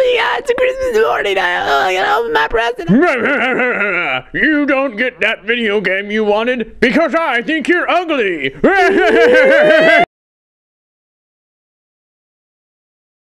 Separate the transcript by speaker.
Speaker 1: Yeah, it's a Christmas morning. I gotta open my present.
Speaker 2: You don't get that video game you wanted because I think you're ugly.